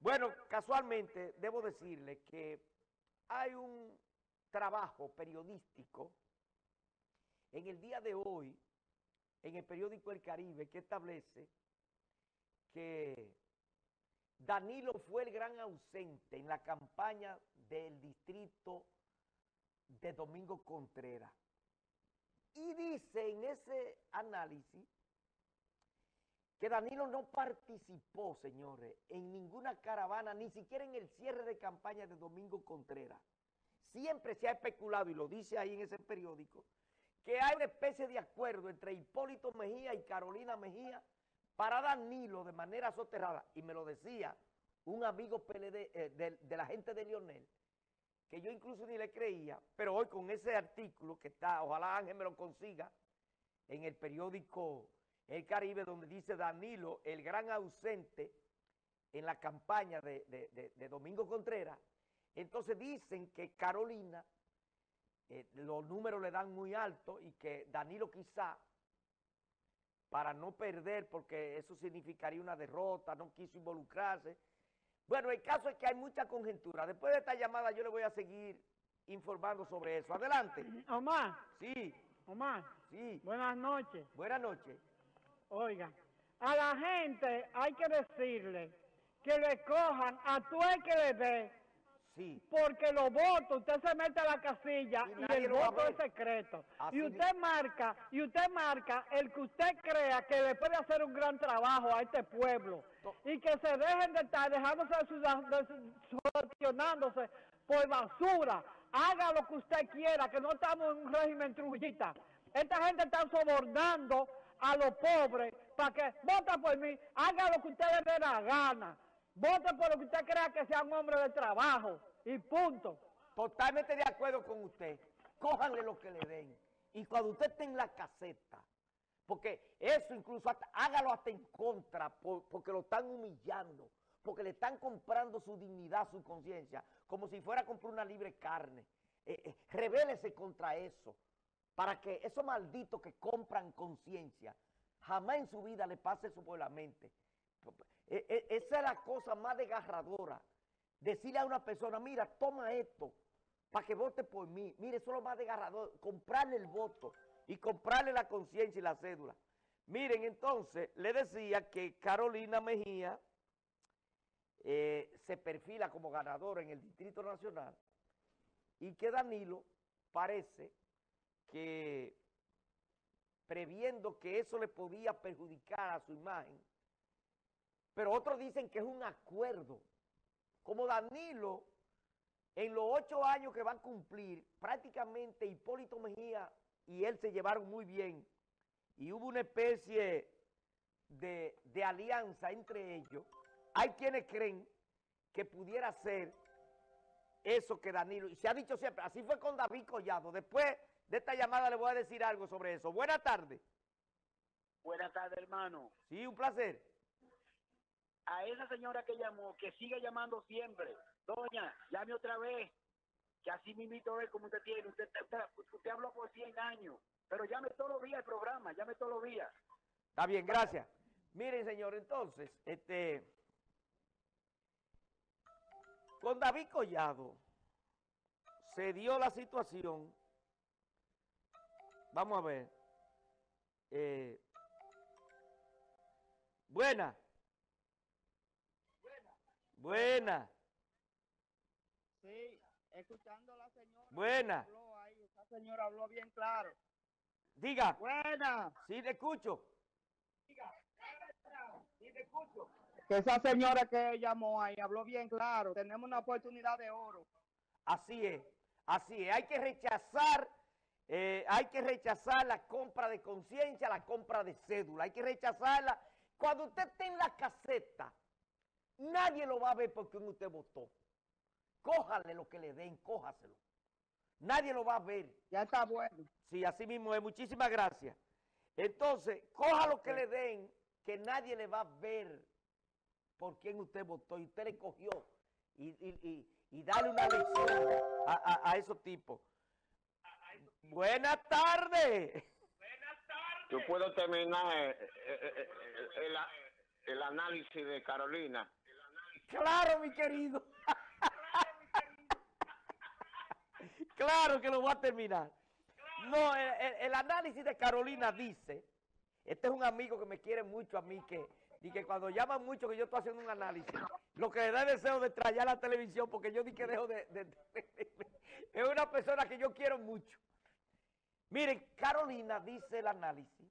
Bueno, casualmente debo decirle que hay un trabajo periodístico en el día de hoy, en el periódico El Caribe, que establece que Danilo fue el gran ausente en la campaña del distrito de Domingo Contreras. Y dice en ese análisis que Danilo no participó, señores, en ninguna caravana, ni siquiera en el cierre de campaña de Domingo Contreras. Siempre se ha especulado, y lo dice ahí en ese periódico, que hay una especie de acuerdo entre Hipólito Mejía y Carolina Mejía para Danilo de manera soterrada, y me lo decía un amigo PLD, de la gente de Lionel, que yo incluso ni le creía, pero hoy con ese artículo que está, ojalá Ángel me lo consiga, en el periódico El Caribe, donde dice Danilo, el gran ausente en la campaña de Domingo Contreras. Entonces dicen que Carolina, los números le dan muy alto y que Danilo quizá, para no perder, porque eso significaría una derrota, no quiso involucrarse. Bueno, el caso es que hay mucha conjetura. Después de esta llamada yo le voy a seguir informando sobre eso. Adelante. Omar, Sí, Omar, sí. buenas noches. Buenas noches. Oiga, a la gente hay que decirle que le cojan a todo el que le dé, Sí. porque los votos, usted se mete a la casilla Y y nadie el lo va a voto ver. es secreto. Así Y usted marca el que usted crea que le puede hacer un gran trabajo a este pueblo. Y que se dejen de estar dejándose sugestionándose por basura. Haga lo que usted quiera, que no estamos en un régimen trujillista. Esta gente está sobornando a los pobres para que vota por mí, haga lo que usted le dé la gana. Vote por lo que usted crea que sea un hombre de trabajo. Y punto. Totalmente de acuerdo con usted. Cójanle lo que le den. Y cuando usted esté en la caseta, porque eso incluso hágalo hasta en contra, porque lo están humillando, porque le están comprando su dignidad, su conciencia, como si fuera a comprar una libre carne. Rebélese contra eso, para que esos malditos que compran conciencia, jamás en su vida le pase eso por la mente. Esa es la cosa más desgarradora. Decirle a una persona, mira, toma esto para que vote por mí. Mire, eso es lo más desgarrador, comprarle el voto y comprarle la conciencia y la cédula. Miren, entonces, le decía que Carolina Mejía se perfila como ganadora en el Distrito Nacional y que Danilo parece que, previendo que eso le podía perjudicar a su imagen, pero otros dicen que es un acuerdo. Como Danilo, en los 8 años que va a cumplir, prácticamente Hipólito Mejía y él se llevaron muy bien. Y hubo una especie de alianza entre ellos. Hay quienes creen que pudiera ser eso que Danilo, y se ha dicho siempre, así fue con David Collado. Después de esta llamada le voy a decir algo sobre eso. Buenas tardes. Buenas tardes, hermano. Sí, un placer. A esa señora que llamó, que sigue llamando siempre. Doña, llame otra vez, que así mismito es como usted tiene. Usted habló por 100 años, pero llame todos los días el programa, llame todos los días. Está bien, gracias. Miren, señor, entonces, con David Collado se dio la situación, vamos a ver, buena. Sí, escuchando a la señora. Buena. Habló ahí, esa señora habló bien claro. Diga. Buena. Sí, te escucho. Diga. Sí, te escucho. Que esa señora que llamó ahí habló bien claro. Tenemos una oportunidad de oro. Así es, así es. Hay que rechazar la compra de conciencia, la compra de cédula. Hay que rechazarla. Cuando usted esté en la caseta, nadie lo va a ver porque usted votó. Cójale lo que le den, cójaselo. Nadie lo va a ver. Ya está bueno. Sí, así mismo es. Muchísimas gracias. Entonces, coja lo que le den, que nadie le va a ver por quién usted votó. Y usted le cogió. Y dale una lección a esos tipos. Buenas tardes. Yo puedo terminar el análisis de Carolina. Claro, mi querido. Claro que lo voy a terminar. No, el análisis de Carolina dice, este es un amigo que me quiere mucho a mí, y que cuando llaman mucho que yo estoy haciendo un análisis, lo que le da el deseo de traer a la televisión, porque yo di que dejo es una persona que yo quiero mucho. Miren, Carolina dice el análisis,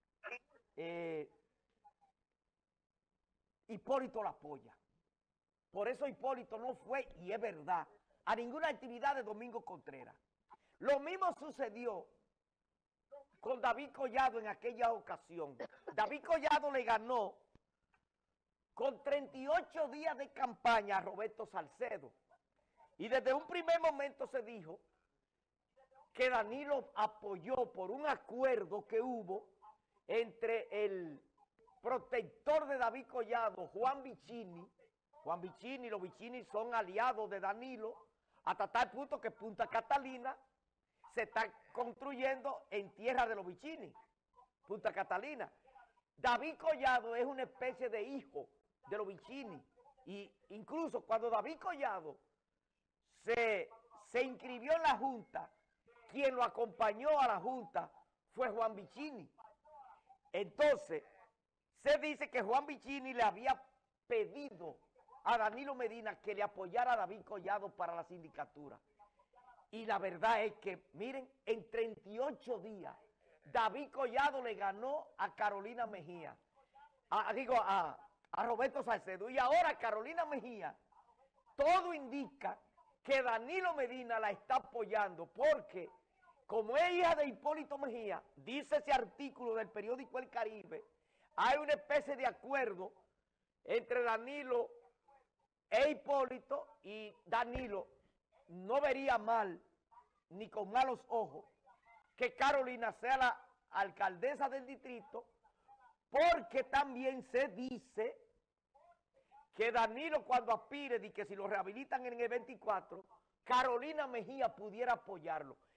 Hipólito la apoya. Por eso Hipólito no fue, y es verdad, a ninguna actividad de Domingo Contreras. Lo mismo sucedió con David Collado en aquella ocasión. David Collado le ganó con 38 días de campaña a Roberto Salcedo. Y desde un primer momento se dijo que Danilo apoyó por un acuerdo que hubo entre el protector de David Collado, Juan Vicini. Juan Vicini y los Vicini son aliados de Danilo, hasta tal punto que Punta Catalina se está construyendo en tierra de los Vicini, Punta Catalina. David Collado es una especie de hijo de los Vicini, y incluso cuando David Collado se inscribió en la Junta, quien lo acompañó a la Junta fue Juan Vicini. Entonces, se dice que Juan Vicini le había pedido a Danilo Medina que le apoyara a David Collado para la sindicatura. Y la verdad es que, miren, en 38 días, David Collado le ganó a Carolina Mejía, a Roberto Salcedo. Y ahora Carolina Mejía, todo indica que Danilo Medina la está apoyando, porque como es hija de Hipólito Mejía, dice ese artículo del periódico El Caribe, hay una especie de acuerdo entre Danilo e Hipólito, y Danilo no vería mal, ni con malos ojos, que Carolina sea la alcaldesa del distrito, porque también se dice que Danilo, cuando aspire, y que si lo rehabilitan en el 24, Carolina Mejía pudiera apoyarlo.